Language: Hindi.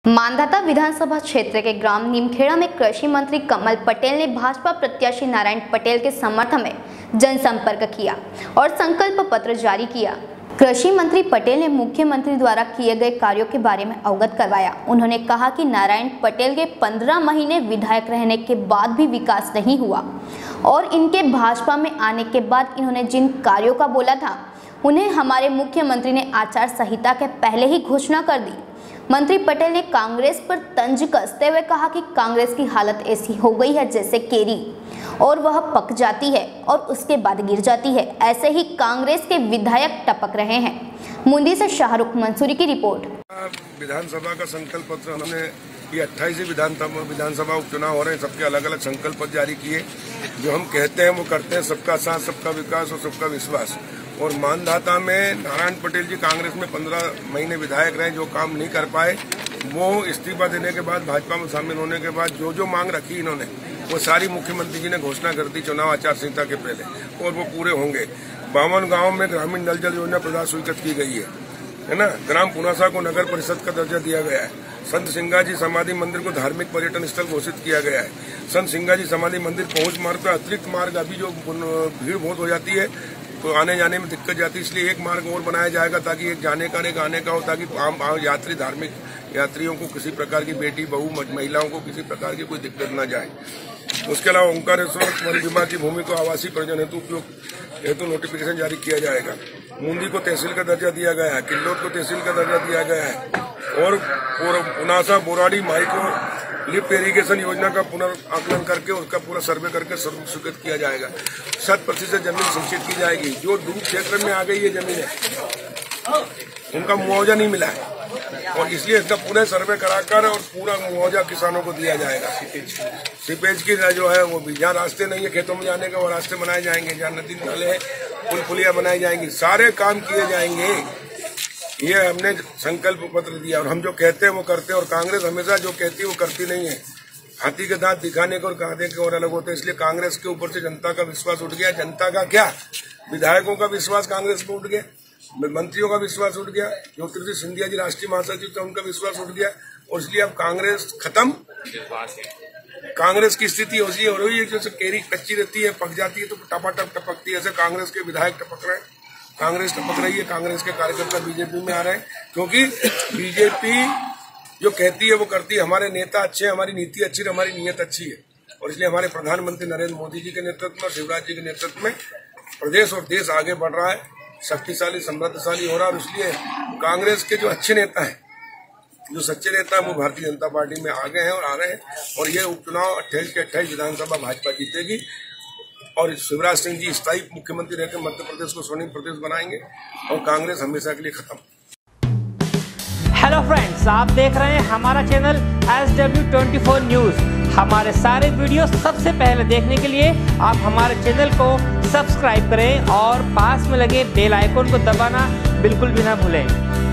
मांधाता विधानसभा क्षेत्र के ग्राम नीमखेड़ा में कृषि मंत्री कमल पटेल ने भाजपा प्रत्याशी नारायण पटेल के समर्थन में जनसंपर्क किया और संकल्प पत्र जारी किया। कृषि मंत्री पटेल ने मुख्यमंत्री द्वारा किए गए कार्यों के बारे में अवगत करवाया। उन्होंने कहा कि नारायण पटेल के 15 महीने विधायक रहने के बाद भी विकास नहीं हुआ और इनके भाजपा में आने के बाद इन्होंने जिन कार्यों का बोला था उन्हें हमारे मुख्यमंत्री ने आचार संहिता के पहले ही घोषणा कर दी। मंत्री पटेल ने कांग्रेस पर तंज कसते हुए कहा कि कांग्रेस की हालत ऐसी हो गई है जैसे केरी, और वह पक जाती है और उसके बाद गिर जाती है। ऐसे ही कांग्रेस के विधायक टपक रहे हैं। मुंदी से शाहरुख मंसूरी की रिपोर्ट। विधानसभा का संकल्प पत्र हमने ये 28 विधानसभा उपचुनाव हो रहे हैं, सबके अलग अलग संकल्प पत्र जारी किए। जो हम कहते हैं वो करते हैं, सबका साथ, सबका विकास और सबका विश्वास। और मानधाता में नारायण पटेल जी कांग्रेस में 15 महीने विधायक रहे, जो काम नहीं कर पाए वो इस्तीफा देने के बाद भाजपा में शामिल होने के बाद जो मांग रखी इन्होंने वो सारी मुख्यमंत्री जी ने घोषणा कर दी चुनाव आचार संहिता के पहले, और वो पूरे होंगे। 52 गाँव में ग्रामीण नल जल योजना प्रदान स्वीकृत की गई है ना। ग्राम पुनासा को नगर परिषद का दर्जा दिया गया है। संत सिंगाजी समाधि मंदिर को धार्मिक पर्यटन स्थल घोषित किया गया है। संत सिंगाजी समाधि मंदिर पहुंच मार्ग पर अतिरिक्त मार्ग, अभी जो भीड़ बहुत हो जाती है तो आने जाने में दिक्कत जाती है, इसलिए एक मार्ग और बनाया जाएगा ताकि एक जाने का एक आने का हो, ताकि आम यात्री, धार्मिक यात्रियों को किसी प्रकार की, बेटी बहू महिलाओं को किसी प्रकार की कोई दिक्कत न जाए। उसके अलावा ओंकारेश्वर वन विभाग की भूमि को आवासीय प्रयोजन हेतु उपयोग हेतु नोटिफिकेशन जारी किया जाएगा। मुंदी को तहसील का दर्जा दिया गया है, किल्लोद को तहसील का दर्जा दिया गया है, और पुनासा बोराड़ी माई को लिफ्ट इरीगेशन योजना का पुनर्आकलन करके उसका पूरा सर्वे करके स्वीकृत किया जाएगा। 100% जमीन सिंचित की जाएगी। जो दूर क्षेत्र में आ गई है जमीन है उनका मुआवजा नहीं मिला है, और इसलिए इसका पूरे सर्वे कराकर और पूरा मुआवजा किसानों को दिया जाएगा। सीपेज की जो है वो भी, जहाँ रास्ते नहीं है खेतों में जाने का वो रास्ते बनाए जाएंगे, जहाँ नदी नाले है पुल पुलिया बनाई जाएंगी, सारे काम किए जाएंगे। ये हमने संकल्प पत्र दिया और हम जो कहते हैं वो करते हैं। और कांग्रेस हमेशा जो कहती है वो करती नहीं है। हाथी के दांत दिखाने को और कांधे के और अलग होते हैं, इसलिए कांग्रेस के ऊपर से जनता का विश्वास उठ गया। जनता का क्या, विधायकों का विश्वास कांग्रेस पर उठ गया, मंत्रियों का विश्वास उठ गया, ज्योतिर्मय सिंधिया जी राष्ट्रीय महासचिव थे उनका विश्वास उठ गया, और इसलिए अब कांग्रेस खत्म। कांग्रेस की स्थिति हो रही है जैसे केरी कच्ची रहती है, पक जाती है तो टपाटप टपकती है, ऐसे कांग्रेस के विधायक टपक रहे हैं। कांग्रेस टपक रही है, कांग्रेस के कार्यकर्ता बीजेपी में आ रहे हैं, क्योंकि बीजेपी जो कहती है वो करती है। हमारे नेता अच्छे हैं, हमारी नीति अच्छी है, हमारी नीयत अच्छी है, और इसलिए हमारे प्रधानमंत्री नरेंद्र मोदी जी के नेतृत्व में, शिवराज जी के नेतृत्व में प्रदेश और देश आगे बढ़ रहा है, शक्तिशाली समृद्धशाली हो रहा है। और इसलिए कांग्रेस के जो अच्छे नेता हैं, जो सच्चे नेता हैं, वो भारतीय जनता पार्टी में आ गए हैं और आ रहे हैं। और ये उपचुनाव 28 के 28 विधानसभा भाजपा जीतेगी, और शिवराज सिंह जी स्थायी मुख्यमंत्री रहकर मध्य प्रदेश को स्वर्णिम प्रदेश बनाएंगे, और कांग्रेस हमेशा के लिए खत्म। हेलो फ्रेंड्स, आप देख रहे हैं हमारा चैनल SW24 न्यूज। हमारे सारे वीडियो सबसे पहले देखने के लिए आप हमारे चैनल को सब्सक्राइब करें और पास में लगे बेल आइकन को दबाना बिल्कुल भी ना भूलें।